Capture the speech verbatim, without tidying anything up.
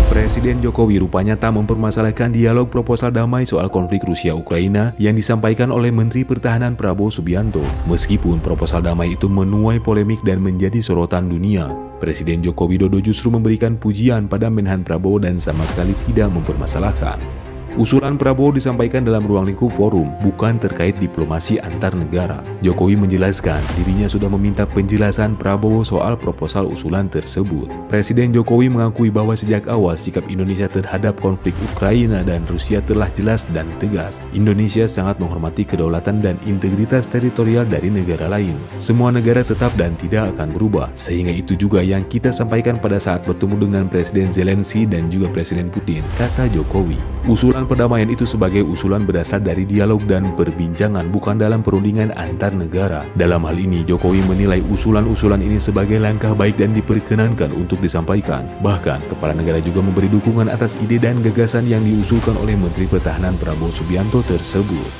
Presiden Jokowi rupanya tak mempermasalahkan dialog proposal damai soal konflik Rusia-Ukraina yang disampaikan oleh Menteri Pertahanan Prabowo Subianto. Meskipun proposal damai itu menuai polemik dan menjadi sorotan dunia, Presiden Joko Widodo justru memberikan pujian pada Menhan Prabowo dan sama sekali tidak mempermasalahkan. Usulan Prabowo disampaikan dalam ruang lingkup forum, bukan terkait diplomasi antar negara. Jokowi menjelaskan dirinya sudah meminta penjelasan Prabowo soal proposal usulan tersebut. Presiden Jokowi mengakui bahwa sejak awal sikap Indonesia terhadap konflik Ukraina dan Rusia telah jelas dan tegas. Indonesia sangat menghormati kedaulatan dan integritas teritorial dari negara lain. Semua negara tetap dan tidak akan berubah, sehingga itu juga yang kita sampaikan pada saat bertemu dengan Presiden Zelensky dan juga Presiden Putin, kata Jokowi. Usulan perdamaian itu sebagai usulan berasal dari dialog dan perbincangan, bukan dalam perundingan antar negara. Dalam hal ini, Jokowi menilai usulan-usulan ini sebagai langkah baik dan diperkenankan untuk disampaikan. Bahkan, kepala negara juga memberi dukungan atas ide dan gagasan yang diusulkan oleh Menteri Pertahanan Prabowo Subianto tersebut.